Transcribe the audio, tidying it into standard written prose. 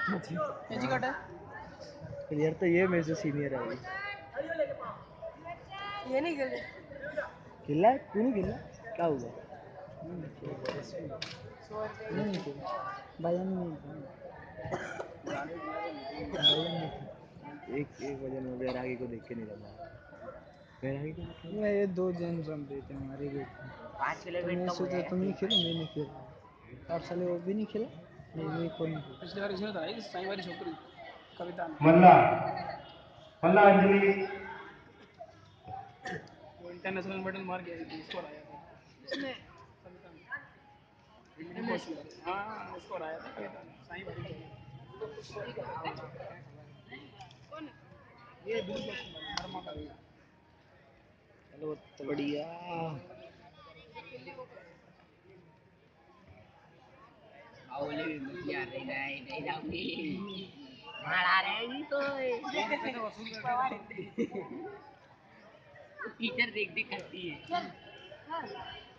जी cut है यार तो ये मेरे से सीनियर है अभी। ये नहीं खेल खेला है? तू नहीं खेला? क्या हुआ? नहीं खेला भाईजान नहीं था। भाईजान नहीं था। एक एक वजह में बैरागी को देख के नहीं रहा। बैरागी को देख के ये दो जन रन रहे थे हमारे ग्रुप में। 5 किलो तो वेट मैं कम हो सोचा जाएगा। तुम नहीं खेलो मैं नहीं खेल रहा। और साले वो भी नहीं खेला। नहीं मैं कौन नहीं खेला। पिछले बार इसने था इस साई वाली छोकरी कविता ने मल्ला मल्ला अंजलि वो इंटरनेशनल मेडल मार गया स्कोर आया था इसने कविता ने हाँ स्कोर आया था कविता ने साई वाली ये बिल्कुल नरमा का चलो तो बढ़िया। बाहुले भी मत यार नहीं नहीं जाऊंगी मारा रहेगी तो टीचर देख देख करती है